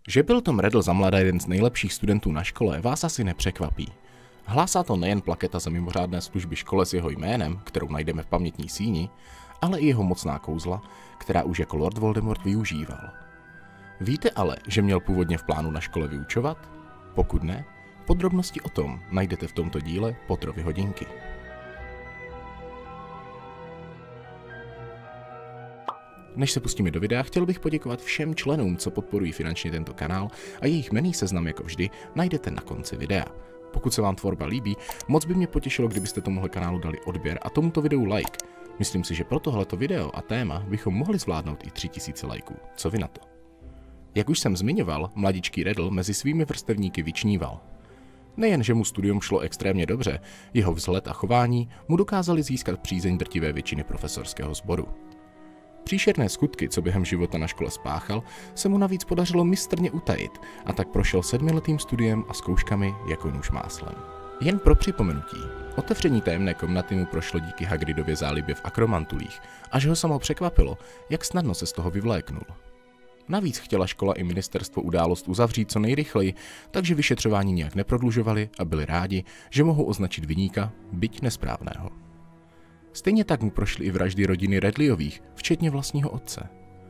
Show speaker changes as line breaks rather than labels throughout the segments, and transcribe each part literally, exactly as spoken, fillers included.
Že byl Tom Riddle za mladá jeden z nejlepších studentů na škole, vás asi nepřekvapí. Hlásá to nejen plaketa za mimořádné služby škole s jeho jménem, kterou najdeme v pamětní síni, ale i jeho mocná kouzla, která už jako Lord Voldemort využíval. Víte ale, že měl původně v plánu na škole vyučovat? Pokud ne, podrobnosti o tom najdete v tomto díle Potterovy hodinky. Než se pustíme do videa, chtěl bych poděkovat všem členům, co podporují finančně tento kanál, a jejich jmenný seznam jako vždy najdete na konci videa. Pokud se vám tvorba líbí, moc by mě potěšilo, kdybyste tomuhle kanálu dali odběr a tomuto videu like. Myslím si, že pro tohleto video a téma bychom mohli zvládnout i tři tisíce lajků. Co vy na to? Jak už jsem zmiňoval, mladičký Riddle mezi svými vrstevníky vyčníval. Nejen, že mu studium šlo extrémně dobře, jeho vzhled a chování mu dokázali získat přízeň drtivé většiny profesorského sboru. Příšerné skutky, co během života na škole spáchal, se mu navíc podařilo mistrně utajit a tak prošel sedmiletým studiem a zkouškami jako nůž máslem. Jen pro připomenutí, otevření tajemné komnaty mu prošlo díky Hagridově zálibě v akromantulích, až ho samo překvapilo, jak snadno se z toho vyvléknul. Navíc chtěla škola i ministerstvo událost uzavřít co nejrychleji, takže vyšetřování nějak neprodlužovali a byli rádi, že mohou označit viníka, byť nesprávného. Stejně tak mu prošly i vraždy rodiny Redleyových, včetně vlastního otce.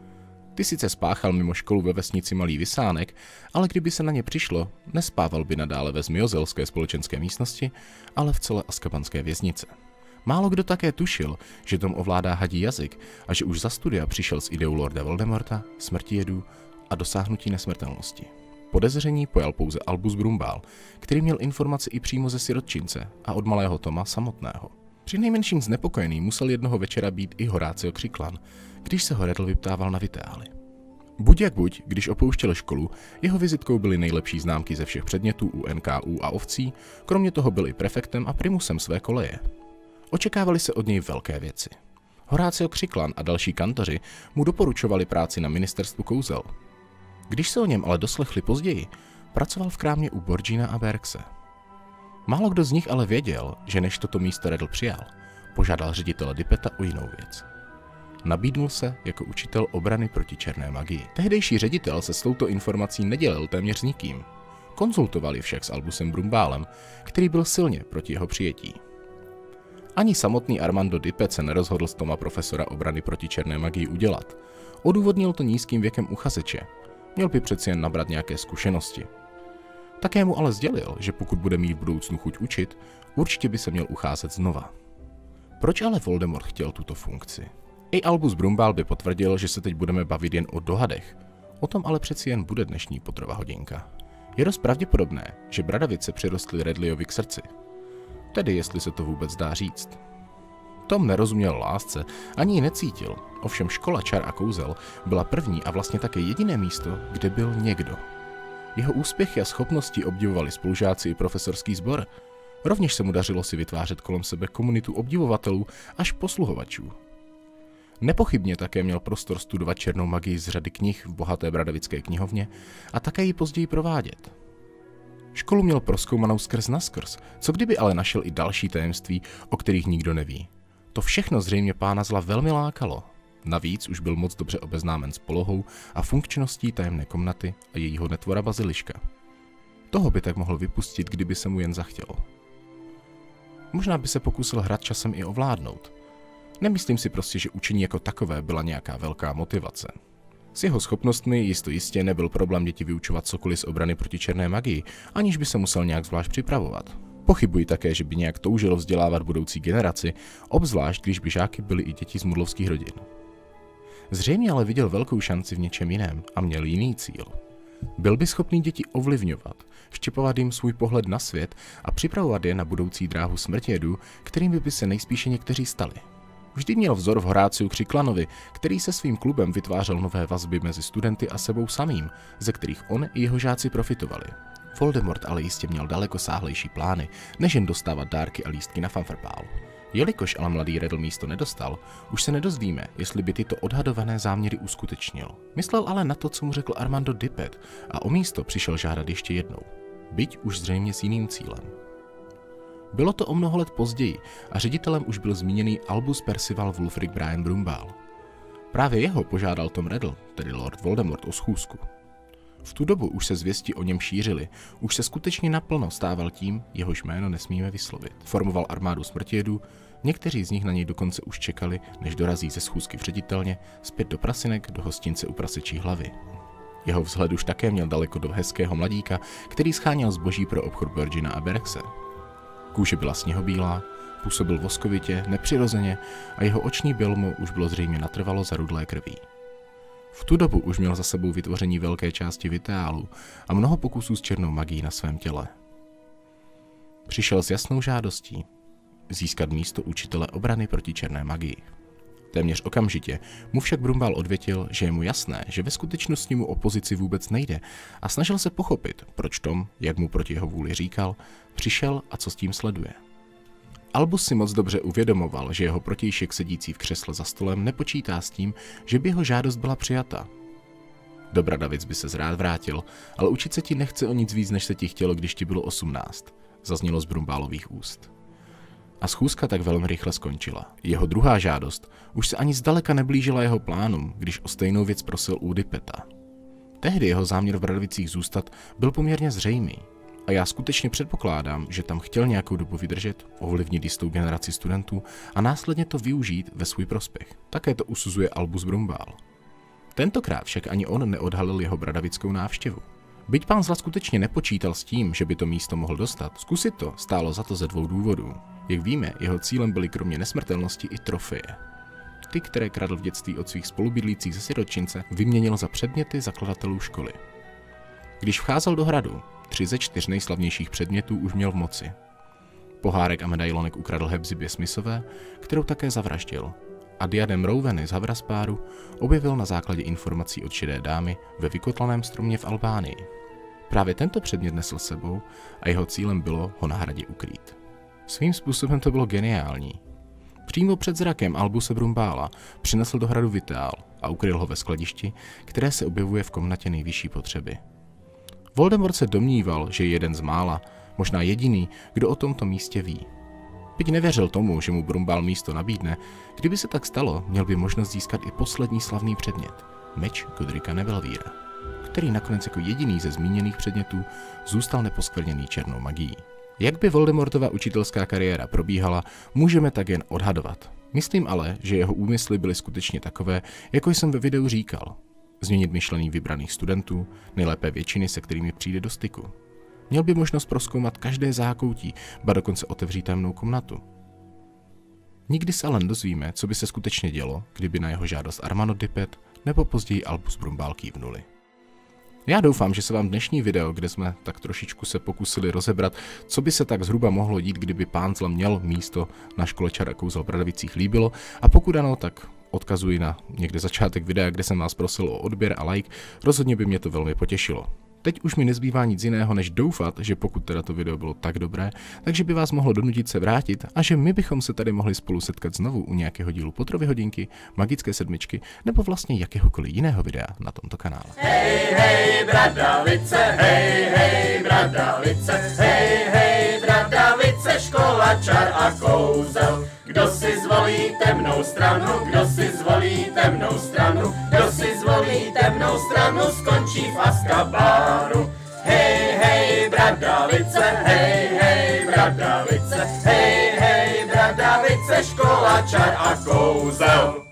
Ty sice spáchal mimo školu ve vesnici Malý Vysánek, ale kdyby se na ně přišlo, nespával by nadále ve zmiozelské společenské místnosti, ale v celé azkabanské věznice. Málo kdo také tušil, že Tom ovládá hadí jazyk a že už za studia přišel s ideou Lorda Voldemorta, smrtijedů a dosáhnutí nesmrtelnosti. Podezření pojal pouze Albus Brumbál, který měl informace i přímo ze sirotčince a od malého Toma samotného. Přinejmenším znepokojený musel jednoho večera být i Horácio Křiklan, když se ho Riddle vyptával na Vitály. Buď jak buď, když opouštěl školu, jeho vizitkou byly nejlepší známky ze všech předmětů u N K U a ovcí, kromě toho byl i prefektem a primusem své koleje. Očekávali se od něj velké věci. Horácio Křiklan a další kantoři mu doporučovali práci na ministerstvu kouzel. Když se o něm ale doslechli později, pracoval v krámě u Borgina a Berkse. Málo kdo z nich ale věděl, že než toto místo Riddle přijal, požádal ředitele Dippeta o jinou věc. Nabídnul se jako učitel obrany proti černé magii. Tehdejší ředitel se s touto informací nedělil téměř nikým. Konzultovali však s Albusem Brumbálem, který byl silně proti jeho přijetí. Ani samotný Armando Dippet se nerozhodl z Toma profesora obrany proti černé magii udělat. Odůvodnil to nízkým věkem uchazeče. Měl by přeci jen nabrat nějaké zkušenosti. Také mu ale sdělil, že pokud bude mít v budoucnu chuť učit, určitě by se měl ucházet znova. Proč ale Voldemort chtěl tuto funkci? I Albus Brumbál by potvrdil, že se teď budeme bavit jen o dohadech. O tom ale přeci jen bude dnešní Potterova hodinka. Je dost pravděpodobné, že bradavice přirostly Redleyovi k srdci. Tedy jestli se to vůbec dá říct. Tom nerozuměl lásce, ani ji necítil, ovšem škola čar a kouzel byla první a vlastně také jediné místo, kde byl někdo. Jeho úspěchy a schopnosti obdivovali spolužáci i profesorský sbor. Rovněž se mu dařilo si vytvářet kolem sebe komunitu obdivovatelů až posluhovačů. Nepochybně také měl prostor studovat černou magii z řady knih v bohaté bradavické knihovně a také ji později provádět. Školu měl prozkoumanou skrz naskrz, co kdyby ale našel i další tajemství, o kterých nikdo neví. To všechno zřejmě pána zla velmi lákalo. Navíc už byl moc dobře obeznámen s polohou a funkčností tajemné komnaty a jejího netvora baziliška. Toho by tak mohl vypustit, kdyby se mu jen zachtělo. Možná by se pokusil hrad časem i ovládnout. Nemyslím si prostě, že učení jako takové byla nějaká velká motivace. S jeho schopnostmi jisto jistě nebyl problém děti vyučovat cokoliv z obrany proti černé magii, aniž by se musel nějak zvlášť připravovat. Pochybuji také, že by nějak toužil vzdělávat budoucí generaci, obzvlášť když by žáky byly i děti z mudlovských rodin. Zřejmě ale viděl velkou šanci v něčem jiném a měl jiný cíl. Byl by schopný děti ovlivňovat, vštěpovat jim svůj pohled na svět a připravovat je na budoucí dráhu smrtijedů, kterými by se nejspíše někteří stali. Vždy měl vzor v Horáciu Křiklanovi, který se svým klubem vytvářel nové vazby mezi studenty a sebou samým, ze kterých on i jeho žáci profitovali. Voldemort ale jistě měl daleko sáhlejší plány, než jen dostávat dárky a lístky na fanfarpálu. Jelikož ale mladý Riddle místo nedostal, už se nedozvíme, jestli by tyto odhadované záměry uskutečnil. Myslel ale na to, co mu řekl Armando Dippet, a o místo přišel žádat ještě jednou, byť už zřejmě s jiným cílem. Bylo to o mnoho let později a ředitelem už byl zmíněný Albus Percival Wulfric Brian Brumbál. Právě jeho požádal Tom Riddle, tedy Lord Voldemort, o schůzku. V tu dobu už se zvěsti o něm šířily, už se skutečně naplno stával tím, jehož jméno nesmíme vyslovit. Formoval armádu smrtijedů, někteří z nich na něj dokonce už čekali, než dorazí ze schůzky v ředitelně, zpět do Prasinek, do hostince u Prasečí hlavy. Jeho vzhled už také měl daleko do hezkého mladíka, který scháněl zboží pro obchod Virgina a Berkse. Kůže byla sněhobílá, působil voskovitě, nepřirozeně a jeho oční bělmo už bylo zřejmě natrvalo zarudlé krví. V tu dobu už měl za sebou vytvoření velké části Viteálu a mnoho pokusů s černou magií na svém těle. Přišel s jasnou žádostí získat místo učitele obrany proti černé magii. Téměř okamžitě mu však Brumbál odvětil, že je mu jasné, že ve skutečnosti mu opozici vůbec nejde a snažil se pochopit, proč Tom, jak mu proti jeho vůli říkal, přišel a co s tím sleduje. Albus si moc dobře uvědomoval, že jeho protějšek sedící v křesle za stolem nepočítá s tím, že by jeho žádost byla přijata. Do Bradavic by se zrád vrátil, ale učit se ti nechce o nic víc, než se ti chtělo, když ti bylo osmnáct, zaznělo z Brumbálových úst. A schůzka tak velmi rychle skončila. Jeho druhá žádost už se ani zdaleka neblížila jeho plánům, když o stejnou věc prosil u Dipeta. Tehdy jeho záměr v Bradavicích zůstat byl poměrně zřejmý. A já skutečně předpokládám, že tam chtěl nějakou dobu vydržet, ovlivnit jistou generaci studentů a následně to využít ve svůj prospěch. Také to usuzuje Albus Brumbál. Tentokrát však ani on neodhalil jeho bradavickou návštěvu. Byť pán zla skutečně nepočítal s tím, že by to místo mohl dostat, zkusit to stálo za to ze dvou důvodů. Jak víme, jeho cílem byly kromě nesmrtelnosti i trofeje. Ty, které kradl v dětství od svých spolubydlících ze sirotčince, vyměnil za předměty zakladatelů školy. Když vcházel do hradu, tři ze čtyř nejslavnějších předmětů už měl v moci. Pohárek a medailonek ukradl Hepzibě Smithové, kterou také zavraždil, a diadem Roweny z Havraspáru objevil na základě informací od šedé dámy ve vykotlaném stromě v Albánii. Právě tento předmět nesl sebou a jeho cílem bylo ho na hradě ukrýt. Svým způsobem to bylo geniální. Přímo před zrakem Albuse Brumbála přinesl do hradu Viteál a ukryl ho ve skladišti, které se objevuje v komnatě nejvyšší potřeby. Voldemort se domníval, že je jeden z mála, možná jediný, kdo o tomto místě ví. Byť nevěřil tomu, že mu Brumbál místo nabídne, kdyby se tak stalo, měl by možnost získat i poslední slavný předmět, meč Godrika Nebelvíra, který nakonec jako jediný ze zmíněných předmětů zůstal neposkvrněný černou magií. Jak by Voldemortova učitelská kariéra probíhala, můžeme tak jen odhadovat. Myslím ale, že jeho úmysly byly skutečně takové, jako jsem ve videu říkal. Změnit myšlení vybraných studentů, nejlépe většiny, se kterými přijde do styku. Měl by možnost prozkoumat každé zákoutí, ba dokonce otevřít tajemnou komnatu. Nikdy se ale nedozvíme, co by se skutečně dělo, kdyby na jeho žádost Armano Dippet nebo později Albus Brumbál kývnuli. Já doufám, že se vám dnešní video, kde jsme tak trošičku se pokusili rozebrat, co by se tak zhruba mohlo dít, kdyby pán zla měl místo na škole čar a kouzel v Bradavicích, líbilo, a pokud ano, tak odkazuji na někde začátek videa, kde jsem vás prosil o odběr a like, rozhodně by mě to velmi potěšilo. Teď už mi nezbývá nic jiného, než doufat, že pokud teda to video bylo tak dobré, takže by vás mohlo donutit se vrátit a že my bychom se tady mohli spolu setkat znovu u nějakého dílu Potterovy hodinky, Magické sedmičky nebo vlastně jakéhokoliv jiného videa na tomto kanále.
Hej, hej, Bradavice, hej, hej, Bradavice, hej, hej, Bradavice, škola čar a kouzel. Kdo si zvolí temnou stranu, kdo si zvolí temnou stranu, kdo si zvolí temnou stranu, skončí v Azkabánu. Hej, hej, Bradavice, hej, hej, Bradavice, hej, hej, Bradavice, škola čar a kouzel.